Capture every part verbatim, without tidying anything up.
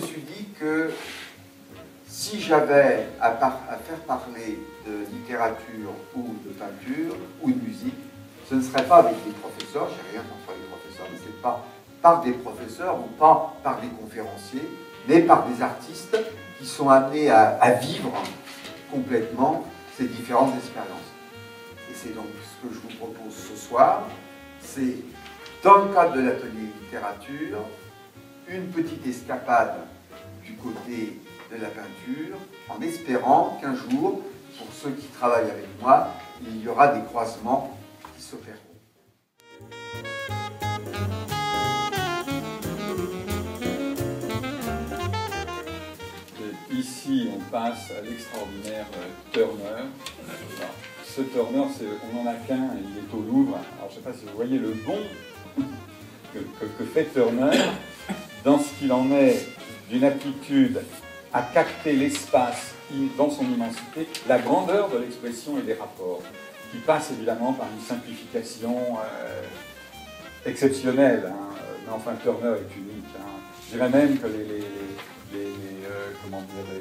suis dit que si j'avais à, à faire parler de littérature ou de peinture ou de musique, ce ne serait pas avec des professeurs, j'ai rien contre les professeurs, mais c'est pas par des professeurs ou pas par des conférenciers, mais par des artistes qui sont amenés à, à vivre complètement ces différentes expériences. Et c'est donc ce que je vous propose ce soir, c'est dans le cadre de l'atelier littérature, une petite escapade du côté de la peinture, en espérant qu'un jour, pour ceux qui travaillent avec moi, il y aura des croisements qui s'opéreront. Ici, on passe à l'extraordinaire Turner. Ce Turner, on n'en a qu'un, il est au Louvre. Alors, je ne sais pas si vous voyez le bond que, que, que fait Turner dans ce qu'il en est d'une aptitude à capter l'espace dans son immensité, la grandeur de l'expression et des rapports, qui passe évidemment par une simplification euh, exceptionnelle. Hein. Mais enfin, Turner est unique. Hein. Je dirais même que les, les, les, les, euh, comment dire,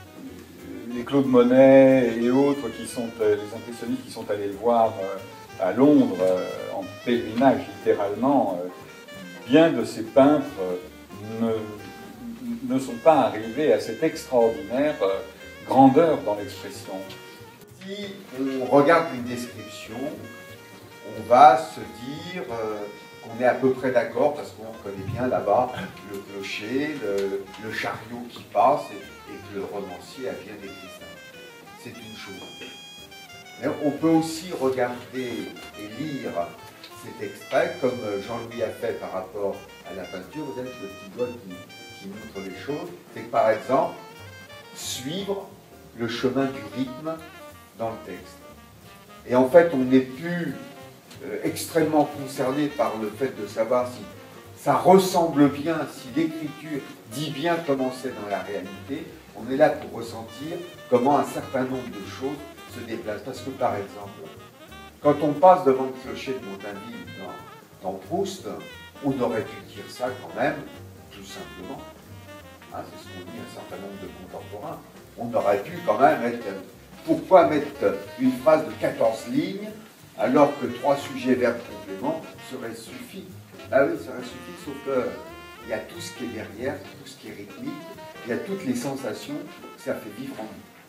les, les Claude Monet et autres, qui sont euh, les impressionnistes qui sont allés le voir euh, à Londres, euh, en pèlerinage littéralement, euh, bien de ces peintres euh, ne, ne sont pas arrivés à cette extraordinaire euh, grandeur dans l'expression. Si on regarde une description, on va se dire euh, qu'on est à peu près d'accord parce qu'on connaît bien là-bas le clocher, le, le chariot qui passe et, et que le romancier a bien décrit ça. C'est une chose. Mais on peut aussi regarder et lire cet extrait comme Jean-Louis a fait par rapport à la peinture. Vous avez le petit doigt qui, qui montre les choses. C'est que par exemple, suivre le chemin du rythme dans le texte. Et en fait, on n'est plus euh, extrêmement concerné par le fait de savoir si ça ressemble bien, si l'écriture dit bien comment c'est dans la réalité. On est là pour ressentir comment un certain nombre de choses se déplacent. Parce que par exemple, quand on passe devant le clocher de Montainville dans, dans Proust, on aurait pu dire ça quand même, tout simplement. Hein, c'est ce qu'ont dit un certain nombre de contemporains. On aurait pu quand même être... Pourquoi mettre une phrase de quatorze lignes alors que trois sujets verbes compléments seraient suffi? Ah oui, ça aurait suffi, sauf qu'il y a tout ce qui est derrière, tout ce qui est rythmique, il y a toutes les sensations que ça fait vivre en nous.